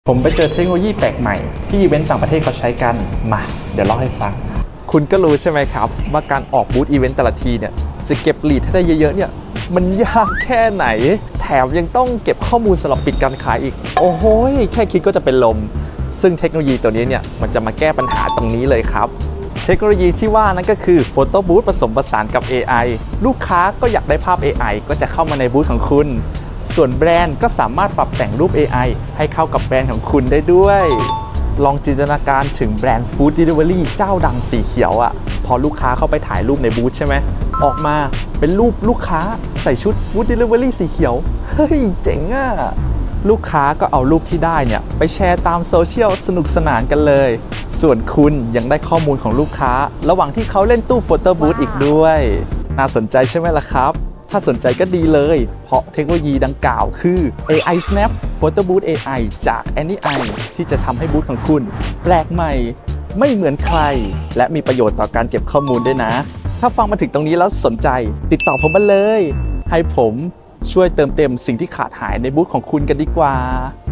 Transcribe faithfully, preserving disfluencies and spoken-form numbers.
ผมไปเจอเทคโนโลยีแปลกใหม่ที่อีเวนต์ต่างประเทศเขาใช้กันมาเดี๋ยวเล่าให้ฟังคุณก็รู้ใช่ไหมครับว่าการออกบูธอีเวนต์แต่ละทีเนี่ยจะเก็บลีดให้ได้เยอะๆเนี่ยมันยากแค่ไหนแถมยังต้องเก็บข้อมูลสำหรับปิดการขายอีกโอ้โหแค่คิดก็จะเป็นลมซึ่งเทคโนโลยีตัวนี้เนี่ยมันจะมาแก้ปัญหาตรงนี้เลยครับเทคโนโลยีที่ว่านั้นก็คือโฟโต้บูธผสมผสานกับ เอ ไอ ลูกค้าก็อยากได้ภาพ เอ ไอ ก็จะเข้ามาในบูธของคุณส่วนแบรนด์ก็สามารถปรับแต่งรูป เอ ไอ ให้เข้ากับแบรนด์ของคุณได้ด้วยลองจินตนาการถึงแบรนด์ฟู้ดเดลิเวอรี่เจ้าดังสีเขียวอ่ะพอลูกค้าเข้าไปถ่ายรูปในบูธใช่ไหมออกมาเป็นรูปลูกค้าใส่ชุดฟู้ดเดลิเวอรี่สีเขียวเฮ้ยเจ๋งอ่ะลูกค้าก็เอารูปที่ได้เนี่ยไปแชร์ตามโซเชียลสนุกสนานกันเลยส่วนคุณยังได้ข้อมูลของลูกค้าระหว่างที่เขาเล่นตู้โฟโต้บูธอีกด้วยน่าสนใจใช่ไหมล่ะครับถ้าสนใจก็ดีเลยเพราะเทคโนโลยีดังกล่าวคือ เอ ไอ Snap Photo Booth เอ ไอ จาก AnyEye ที่จะทำให้บูธของคุณแปลกใหม่ไม่เหมือนใครและมีประโยชน์ต่อการเก็บข้อมูลด้วยนะถ้าฟังมาถึงตรงนี้แล้วสนใจติดต่อผมมาเลยให้ผมช่วยเติมเต็มสิ่งที่ขาดหายในบูธของคุณกันดีกว่า